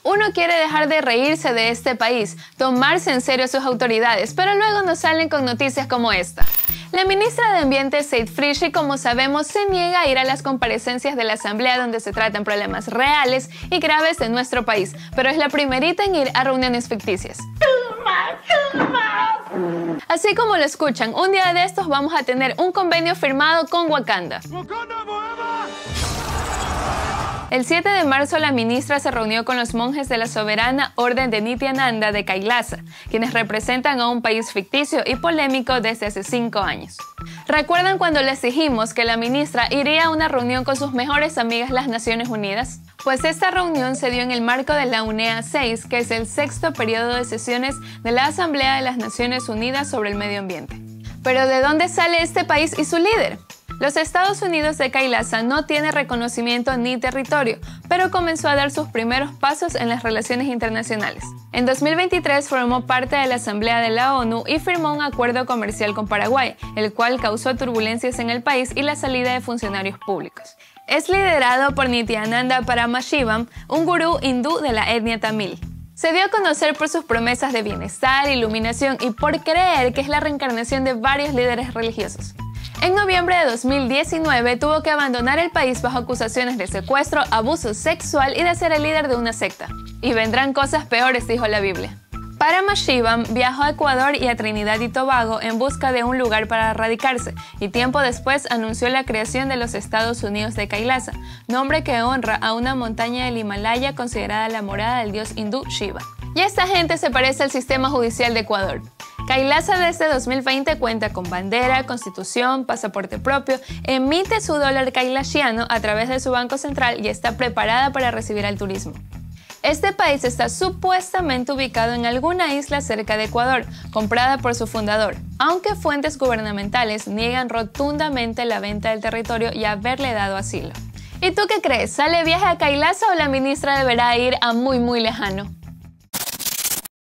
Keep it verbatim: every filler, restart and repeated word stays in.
Uno quiere dejar de reírse de este país, tomarse en serio a sus autoridades, pero luego nos salen con noticias como esta. La ministra de Ambiente, Said Frishi, como sabemos, se niega a ir a las comparecencias de la Asamblea donde se tratan problemas reales y graves de nuestro país, pero es la primerita en ir a reuniones ficticias. Así como lo escuchan, un día de estos vamos a tener un convenio firmado con Wakanda. El siete de marzo la ministra se reunió con los monjes de la Soberana Orden de Nityananda de Kailasa, quienes representan a un país ficticio y polémico desde hace cinco años. ¿Recuerdan cuando les dijimos que la ministra iría a una reunión con sus mejores amigas las Naciones Unidas? Pues esta reunión se dio en el marco de la UNEA seis, que es el sexto periodo de sesiones de la Asamblea de las Naciones Unidas sobre el Medio Ambiente. ¿Pero de dónde sale este país y su líder? Los Estados Unidos de Kailasa no tiene reconocimiento ni territorio, pero comenzó a dar sus primeros pasos en las relaciones internacionales. En dos mil veintitrés formó parte de la Asamblea de la ONU y firmó un acuerdo comercial con Paraguay, el cual causó turbulencias en el país y la salida de funcionarios públicos. Es liderado por Nityananda Paramashivam, un gurú hindú de la etnia tamil. Se dio a conocer por sus promesas de bienestar, iluminación y por creer que es la reencarnación de varios líderes religiosos. En noviembre de dos mil diecinueve tuvo que abandonar el país bajo acusaciones de secuestro, abuso sexual y de ser el líder de una secta. Y vendrán cosas peores, dijo la Biblia. Paramashivam viajó a Ecuador y a Trinidad y Tobago en busca de un lugar para radicarse, y tiempo después anunció la creación de los Estados Unidos de Kailasa, nombre que honra a una montaña del Himalaya considerada la morada del dios hindú Shiva. Y esta gente se parece al sistema judicial de Ecuador. Kailasa desde dos mil veinte cuenta con bandera, constitución, pasaporte propio, emite su dólar kailashiano a través de su banco central y está preparada para recibir al turismo. Este país está supuestamente ubicado en alguna isla cerca de Ecuador, comprada por su fundador, aunque fuentes gubernamentales niegan rotundamente la venta del territorio y haberle dado asilo. ¿Y tú qué crees? ¿Sale viaje a Kailasa o la ministra deberá ir a muy muy lejano?